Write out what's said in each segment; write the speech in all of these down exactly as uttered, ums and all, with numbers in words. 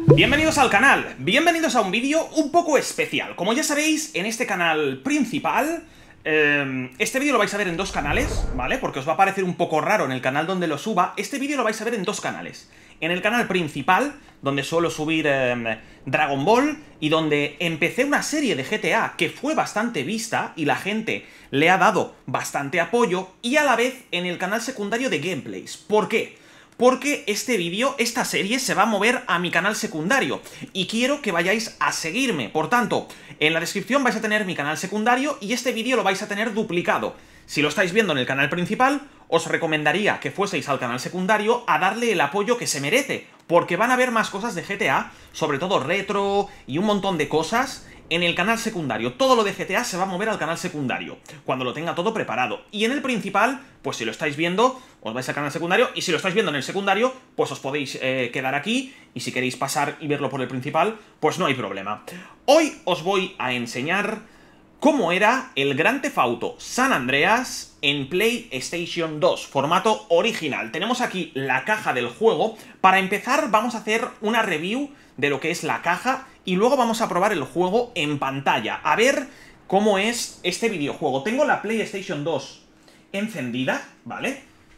Bienvenidos al canal, bienvenidos a un vídeo un poco especial. Como ya sabéis, en este canal principal, eh, este vídeo lo vais a ver en dos canales, ¿vale? Porque os va a parecer un poco raro en el canal donde lo suba. Este vídeo lo vais a ver en dos canales. En el canal principal, donde suelo subir eh, Dragon Ball, y donde empecé una serie de G T A que fue bastante vista, y la gente le ha dado bastante apoyo, y a la vez en el canal secundario de Gameplays. ¿Por qué? Porque este vídeo, esta serie, se va a mover a mi canal secundario y quiero que vayáis a seguirme. Por tanto, en la descripción vais a tener mi canal secundario y este vídeo lo vais a tener duplicado. Si lo estáis viendo en el canal principal, os recomendaría que fueseis al canal secundario a darle el apoyo que se merece, porque van a haber más cosas de G T A, sobre todo retro y un montón de cosas, en el canal secundario. Todo lo de G T A se va a mover al canal secundario, cuando lo tenga todo preparado. Y en el principal, pues si lo estáis viendo, os vais al canal secundario, y si lo estáis viendo en el secundario, pues os podéis eh, quedar aquí, y si queréis pasar y verlo por el principal, pues no hay problema. Hoy os voy a enseñar cómo era el Grand Theft Auto San Andreas en PlayStation dos, formato original. Tenemos aquí la caja del juego. Para empezar, vamos a hacer una review de lo que es la caja, y luego vamos a probar el juego en pantalla, a ver cómo es este videojuego. Tengo la PlayStation dos encendida, ¿vale?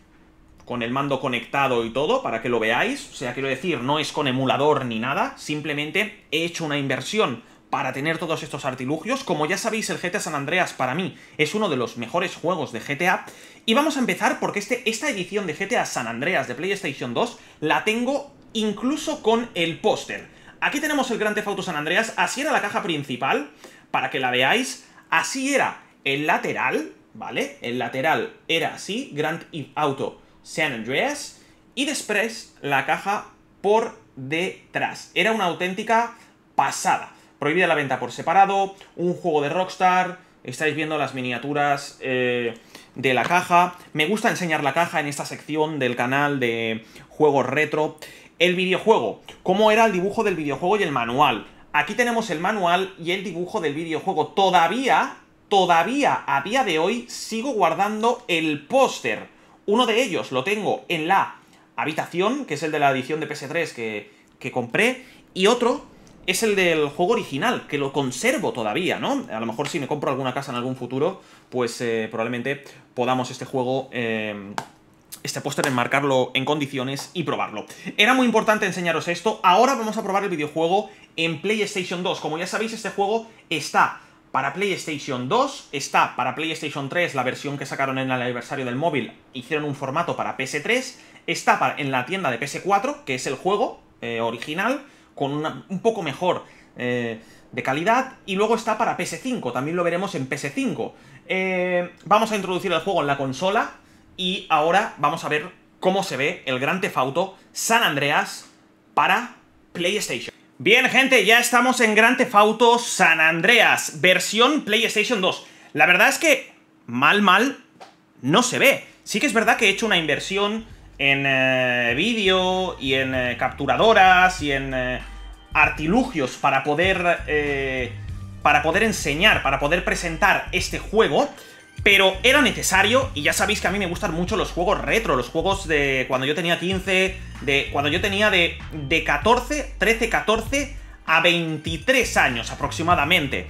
Con el mando conectado y todo, para que lo veáis. O sea, quiero decir, no es con emulador ni nada, simplemente he hecho una inversión para tener todos estos artilugios. Como ya sabéis, el G T A San Andreas para mí es uno de los mejores juegos de G T A. Y vamos a empezar porque este, esta edición de G T A San Andreas de PlayStation dos la tengo incluso con el póster. Aquí tenemos el Grand Theft Auto San Andreas, así era la caja principal, para que la veáis. Así era el lateral, ¿vale? El lateral era así, Grand Theft Auto San Andreas, y después la caja por detrás. Era una auténtica pasada. Prohibida la venta por separado, un juego de Rockstar. Estáis viendo las miniaturas eh, de la caja. Me gusta enseñar la caja en esta sección del canal de juegos retro. El videojuego, cómo era el dibujo del videojuego y el manual. Aquí tenemos el manual y el dibujo del videojuego. Todavía, todavía a día de hoy sigo guardando el póster. Uno de ellos lo tengo en la habitación, que es el de la edición de P S tres que, que compré, y otro es el del juego original, que lo conservo todavía, ¿no? A lo mejor si me compro alguna casa en algún futuro, pues eh, probablemente podamos este juego... Eh, este póster enmarcarlo en condiciones y probarlo. Era muy importante enseñaros esto. Ahora vamos a probar el videojuego en PlayStation dos. Como ya sabéis, este juego está para PlayStation dos, está para PlayStation tres, la versión que sacaron en el aniversario del móvil, hicieron un formato para P S tres, está para, en la tienda de P S cuatro, que es el juego eh, original, con una, un poco mejor eh, de calidad, y luego está para P S cinco, también lo veremos en P S cinco. Eh, vamos a introducir el juego en la consola, y ahora vamos a ver cómo se ve el Grand Theft Auto San Andreas para PlayStation. Bien, gente, ya estamos en Grand Theft Auto San Andreas, versión PlayStation dos. La verdad es que mal, mal no se ve. Sí que es verdad que he hecho una inversión en eh, vídeo y en eh, capturadoras y en eh, artilugios para poder, eh, para poder enseñar, para poder presentar este juego. Pero era necesario, y ya sabéis que a mí me gustan mucho los juegos retro, los juegos de cuando yo tenía quince, de cuando yo tenía de, de catorce, trece, catorce a veintitrés años aproximadamente.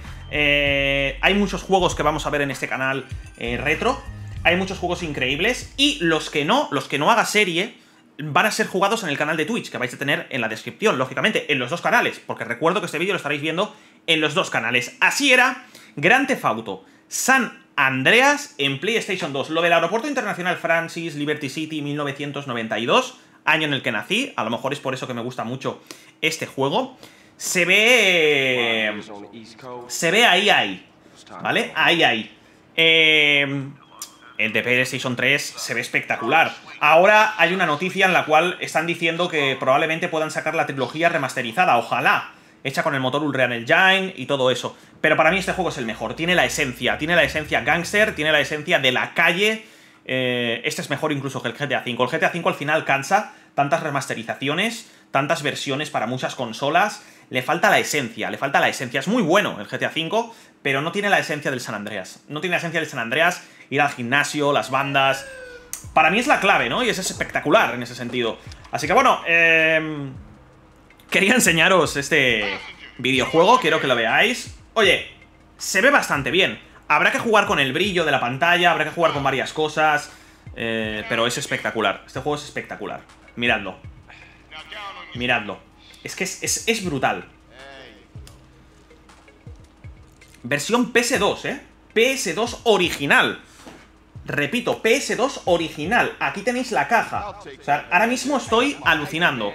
Eh, hay muchos juegos que vamos a ver en este canal eh, retro, hay muchos juegos increíbles, y los que no, los que no haga serie, van a ser jugados en el canal de Twitch, que vais a tener en la descripción, lógicamente, en los dos canales, porque recuerdo que este vídeo lo estaréis viendo en los dos canales. Así era Grand Theft Auto San Andreas en PlayStation dos. Lo del Aeropuerto Internacional Francis Liberty City mil novecientos noventa y dos, año en el que nací, a lo mejor es por eso que me gusta mucho este juego. Se ve... Se ve ahí, ahí, ¿vale? Ahí, ahí. Eh... El de PlayStation tres se ve espectacular. Ahora hay una noticia en la cual están diciendo que probablemente puedan sacar la trilogía remasterizada, ojalá, hecha con el motor Unreal Engine y todo eso. Pero para mí este juego es el mejor, tiene la esencia, tiene la esencia gangster, tiene la esencia de la calle. eh, Este es mejor incluso que el G T A cinco. El G T A cinco al final cansa, tantas remasterizaciones, tantas versiones para muchas consolas. Le falta la esencia, le falta la esencia. Es muy bueno el G T A cinco, pero no tiene la esencia del San Andreas. No tiene la esencia del San Andreas, ir al gimnasio, las bandas... Para mí es la clave, ¿no? Y es espectacular en ese sentido. Así que bueno, eh... quería enseñaros este videojuego, quiero que lo veáis. Oye, se ve bastante bien. Habrá que jugar con el brillo de la pantalla, habrá que jugar con varias cosas, eh, pero es espectacular. Este juego es espectacular. Miradlo. Miradlo. Es que es, es, es brutal. Versión P S dos, ¿eh? P S dos original. Repito, P S dos original. Aquí tenéis la caja. O sea, ahora mismo estoy alucinando.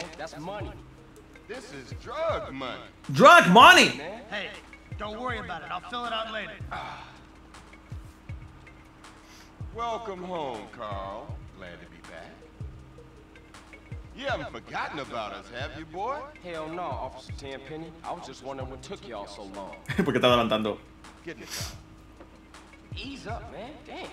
Drug money. Don't worry about it. I'll fill it out later. Welcome home, Carl. Glad to be back. You haven't forgotten about us, have you, boy? Hell no, Officer Tenpenny. I was just wondering what took y'all so long. ¿Por qué está levantando? Get in the car. Ease up, man. Damn.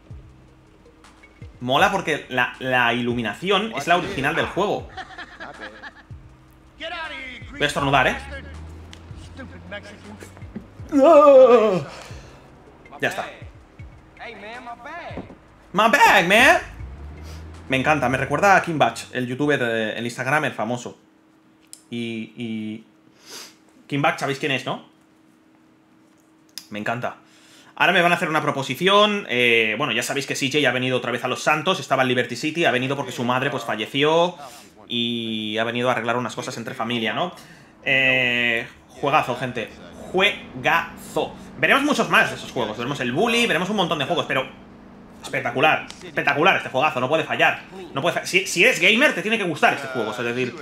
Mola porque la, la iluminación es la original del juego. Get out of here, Voy a estornudar, ¿eh? stupid Mexican. ¡Oh! Ya está. Hey, man, my bag. My bag, man. Me encanta, me recuerda a Kim Batch, el youtuber, eh, el instagramer famoso. Y, y... Kim Batch, ¿sabéis quién es, no? Me encanta. Ahora me van a hacer una proposición. eh, Bueno, ya sabéis que C J ha venido otra vez a Los Santos. Estaba en Liberty City, ha venido porque su madre pues falleció. Y ha venido a arreglar unas cosas entre familia, ¿no? Eh... Juegazo, gente. Juegazo. Veremos muchos más de esos juegos. Veremos el Bully, veremos un montón de juegos, pero... Espectacular. Espectacular este juegazo, no puede fallar. No puede fa si, si eres gamer, te tiene que gustar este juego, es decir...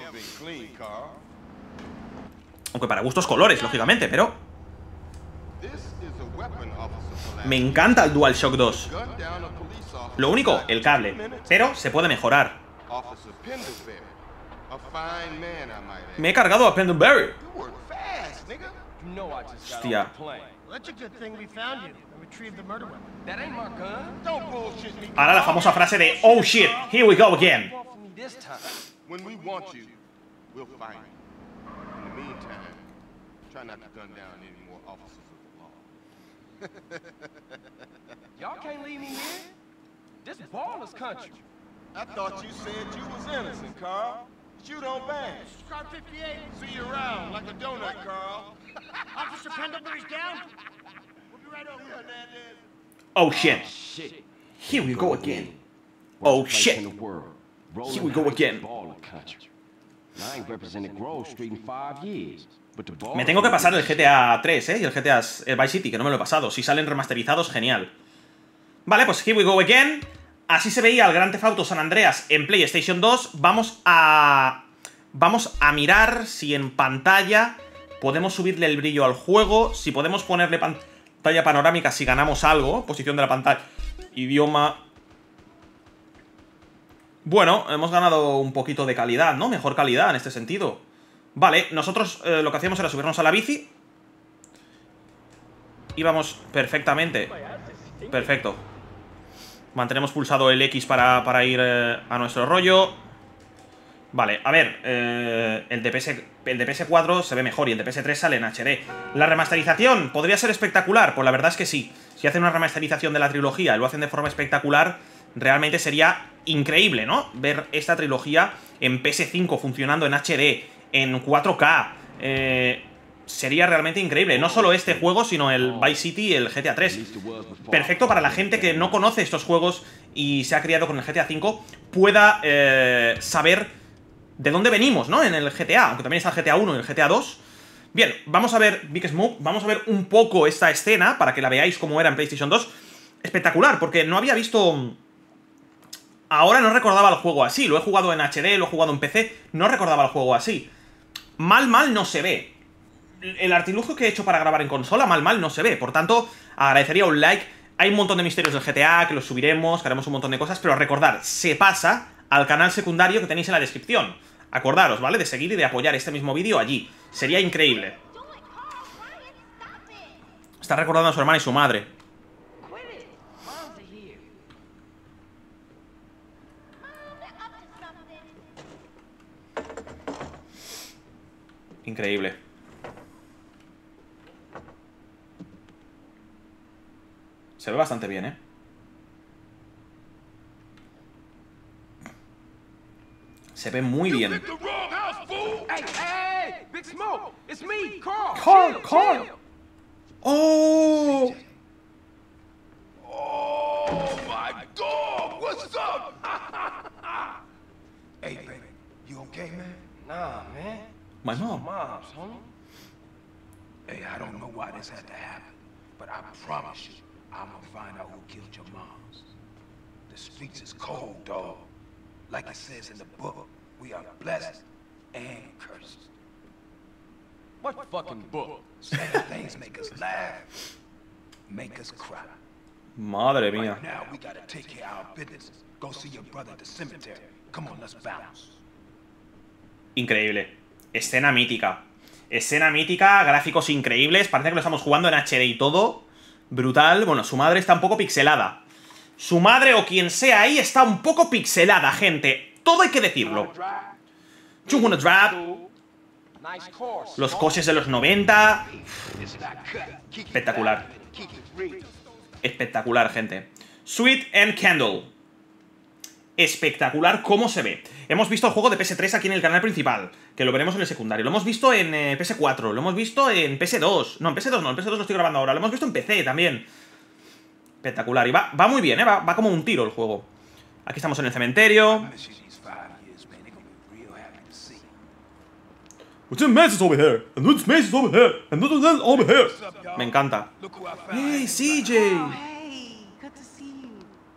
Aunque para gustos colores, lógicamente, pero... Me encanta el DualShock dos. Lo único, el cable. Pero se puede mejorar. Me he cargado a Pendlebury. Hostia. Ahora la famosa frase de oh shit, here we go again. Y'all can't leave me here. This baller's country. I thought you said you was innocent, Carl. But you don't bang. Car fifty-eight. See you around like a donut, Carl. Officer Pendlebury's down. We'll be right over. Oh shit. Here we go again. Oh shit. Here we go again. Me tengo que pasar el G T A tres, ¿eh? Y el G T A el Vice City, que no me lo he pasado. Si salen remasterizados, genial. Vale, pues here we go again. Así se veía el Grand Theft Auto San Andreas en PlayStation dos. Vamos a... Vamos a mirar si en pantalla podemos subirle el brillo al juego. Si podemos ponerle pantalla panorámica si ganamos algo. Posición de la pantalla. Idioma... Bueno, hemos ganado un poquito de calidad, ¿no? Mejor calidad en este sentido. Vale, nosotros eh, lo que hacíamos era subirnos a la bici. Íbamos perfectamente. Perfecto. Mantenemos pulsado el X para, para ir eh, a nuestro rollo. Vale, a ver, eh, el, de P S, el de P S cuatro se ve mejor y el de P S tres sale en H D. ¿La remasterización podría ser espectacular? Pues la verdad es que sí. Si hacen una remasterización de la trilogía y lo hacen de forma espectacular, realmente sería increíble, ¿no? Ver esta trilogía en P S cinco funcionando en H D, en cuatro K. Eh... Sería realmente increíble. No solo este juego, sino el Vice City y el G T A tres. Perfecto para la gente que no conoce estos juegos y se ha criado con el G T A cinco, pueda eh, saber de dónde venimos, ¿no? En el G T A, aunque también está el G T A uno y el G T A dos. Bien, vamos a ver Big Smoke, vamos a ver un poco esta escena para que la veáis como era en PlayStation dos. Espectacular, porque no había visto... Ahora no recordaba el juego así. Lo he jugado en H D, lo he jugado en P C. No recordaba el juego así. Mal, mal no se ve. El artilugio que he hecho para grabar en consola, mal, mal no se ve. Por tanto, agradecería un like. Hay un montón de misterios del G T A que los subiremos, que haremos un montón de cosas. Pero recordad, se pasa al canal secundario que tenéis en la descripción. Acordaros, ¿vale? De seguir y de apoyar este mismo vídeo allí. Sería increíble. Está recordando a su hermana y su madre. Increíble. Se ve bastante bien, ¿eh? Se ve muy bien. Hey, hey, hey, Big Smoke, it's me, Carl. Carl, Chill, Carl. chill. ¡Oh! Oh my God! What's up? Hey, baby, you okay, man? Nah, man. My mom. Moms, homie. Hey, I don't know why this had to happen, but I promise you, I'm gonna find out who killed your moms. The streets is cold, dog. Like it says in the book, we are blessed and cursed. What fucking book? Sad things make us laugh, make us cry. Madre mía. Right now, we gotta take care of our business. Go see your brother at the cemetery. Come on, let's bounce. Increíble. Escena mítica. Escena mítica, gráficos increíbles. Parece que lo estamos jugando en H D y todo. Brutal. Bueno, su madre está un poco pixelada. Su madre o quien sea ahí está un poco pixelada, gente. Todo hay que decirlo. You wanna drive? Nice course. Los coches de los noventa. Espectacular. Espectacular, gente. Sweet and Candle. Espectacular cómo se ve. Hemos visto el juego de P S tres aquí en el canal principal, que lo veremos en el secundario. Lo hemos visto en eh, P S cuatro, lo hemos visto en P S dos. No, en P S dos no, en P S dos lo estoy grabando ahora. Lo hemos visto en P C también. Espectacular. Y va, va muy bien, ¿eh? Va, va como un tiro el juego. Aquí estamos en el cementerio. Me encanta. Hey, C J. Hey, good to see you.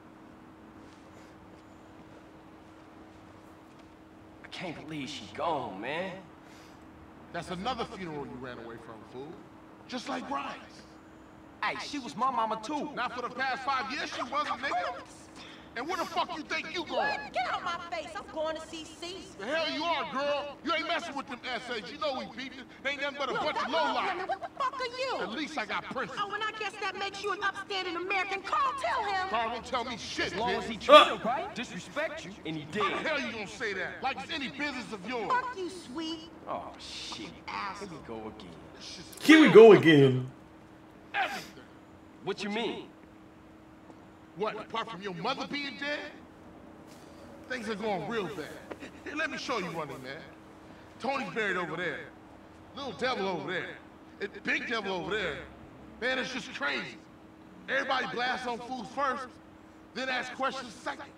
I can't believe she gone, man. That's another funeral you ran away from, fool. Just like Brian's. Hey, she was my mama too. Not for the past five years she wasn't, nigga. And where the fuck you think you going? What? Get out my face. I'm going to see Cece. The hell you are, girl. You ain't messing with them S As. You know we beat you. They ain't nothing but a Look, bunch of that's all lowlife. women. What the fuck are you? At least I got principles. Oh, and I guess that makes you an upstanding American. Carl, tell him. Carl, don't tell me shit, As long as he bitch. treated her right, disrespect you, and he did. How the hell you gonna say that? Like it's any business of yours. Fuck you, sweet. Oh, shit. Here we go again. This shit's Here we go again. everything. What you mean? What, apart from your mother being dead? Things are going real bad. Here, let me show you one thing, man. Tony's buried over there. Little devil over there. And big devil over there. Man, it's just crazy. Everybody blasts on fools first, then ask questions second.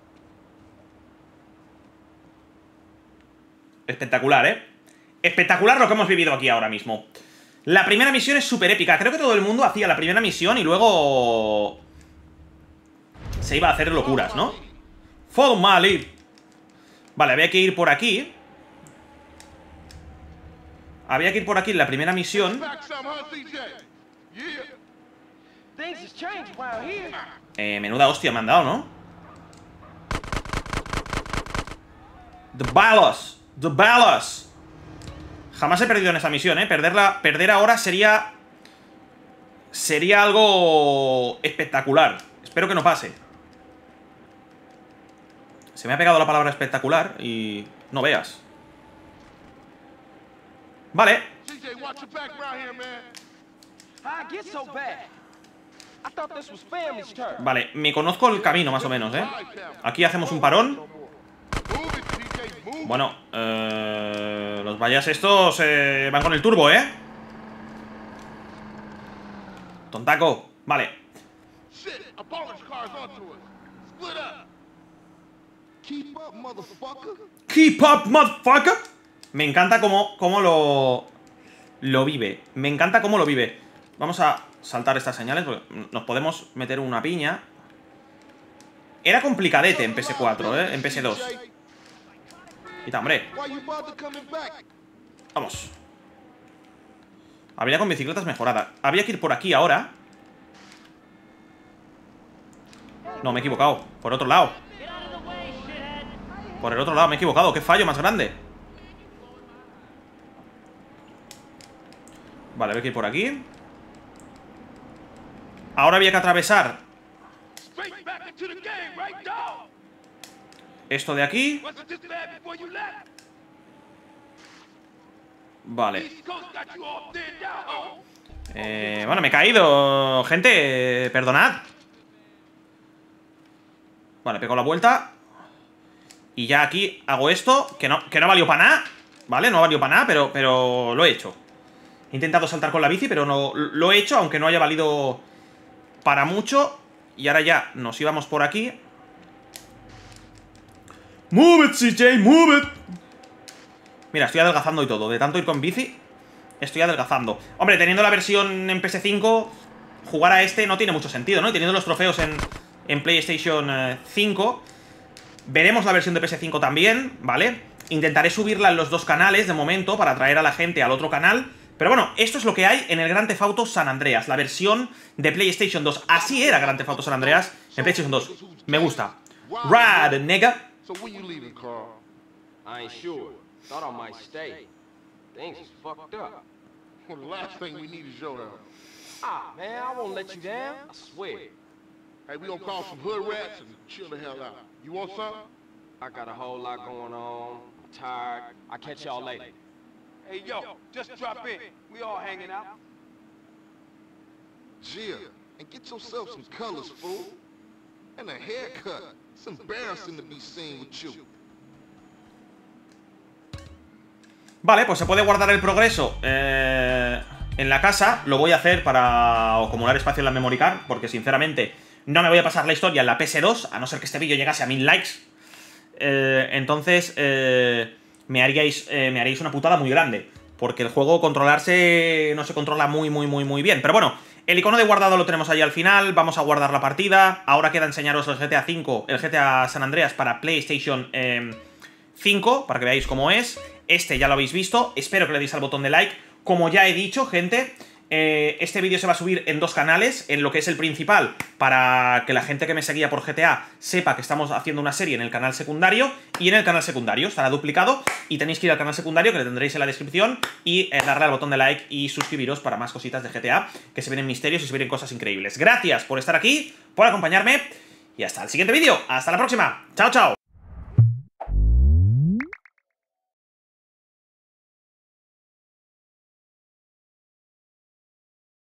Espectacular, ¿eh? Espectacular lo que hemos vivido aquí ahora mismo. La primera misión es súper épica. Creo que todo el mundo hacía la primera misión y luego se iba a hacer locuras, ¿no? Follow my lead. Vale, había que ir por aquí. Había que ir por aquí en la primera misión. Eh, menuda hostia me han dado, ¿no? The balas. The balas. Jamás he perdido en esa misión, ¿eh? Perderla, perder ahora sería... Sería algo espectacular. Espero que no pase. Se me ha pegado la palabra espectacular y... no veas. Vale. Vale, me conozco el camino más o menos, ¿eh? Aquí hacemos un parón. Bueno, eh, los vallas estos eh, van con el turbo, ¿eh? Tontaco, vale. Keep up, motherfucker. Me encanta cómo, cómo lo, lo vive. Me encanta cómo lo vive. Vamos a saltar estas señales porque nos podemos meter una piña. Era complicadete en P S cuatro, ¿eh? En P S dos. Quita, hombre. Vamos. Habilidad con bicicletas mejorada. Había que ir por aquí ahora. No, me he equivocado. Por otro lado. Por el otro lado, me he equivocado. Qué fallo más grande. Vale, había que ir por aquí. Ahora había que atravesar esto de aquí. Vale. Eh, bueno, me he caído. Gente, perdonad. Vale, pego la vuelta. Y ya aquí hago esto, que no, que no valió para nada, ¿vale? No valió para nada, pero, pero lo he hecho. He intentado saltar con la bici, pero no lo he hecho, aunque no haya valido para mucho. Y ahora ya nos íbamos por aquí. Move it, C J, move it. Mira, estoy adelgazando y todo. De tanto ir con bici, estoy adelgazando. Hombre, teniendo la versión en P S cinco, jugar a este no tiene mucho sentido, ¿no? Y teniendo los trofeos en, en PlayStation eh, cinco, veremos la versión de P S cinco también, ¿vale? Intentaré subirla en los dos canales de momento para atraer a la gente al otro canal. Pero bueno, esto es lo que hay en el Grand Theft Auto San Andreas, la versión de PlayStation dos. Así era Grand Theft Auto San Andreas en PlayStation dos. Me gusta. Rad, nigga. So when you leaving, Carl? I ain't sure. Thought I might stay. Things is fucked up. Well, the last thing we need is your help. Ah, man, I won't let you down. I swear. Hey, we gonna call some hood rats and chill the hell out. You want some? I got a whole lot going on. I'm tired. I'll catch y'all later. Hey, yo, just drop in. We all hanging out. Jill, and get yourself some colors, fool. And a haircut. It's embarrassing to be seen with you. Vale, pues se puede guardar el progreso eh, en la casa. Lo voy a hacer para acumular espacio en la memory card, porque sinceramente no me voy a pasar la historia en la P S dos, a no ser que este vídeo llegase a mil likes. eh, Entonces eh, me, haríais, eh, me haríais una putada muy grande, porque el juego controlarse no se controla muy, muy, muy, muy bien. Pero bueno, el icono de guardado lo tenemos ahí al final. Vamos a guardar la partida. Ahora queda enseñaros el G T A cinco, el G T A San Andreas para PlayStation eh, cinco, para que veáis cómo es. Este ya lo habéis visto, espero que le deis al botón de like. Como ya he dicho, gente, eh, este vídeo se va a subir en dos canales, en lo que es el principal, para que la gente que me seguía por G T A sepa que estamos haciendo una serie en el canal secundario, y en el canal secundario estará duplicado, y tenéis que ir al canal secundario, que le tendréis en la descripción, y eh, darle al botón de like y suscribiros para más cositas de G T A, que se vienen misterios y se vienen cosas increíbles. Gracias por estar aquí, por acompañarme, y hasta el siguiente vídeo. ¡Hasta la próxima! ¡Chao, chao!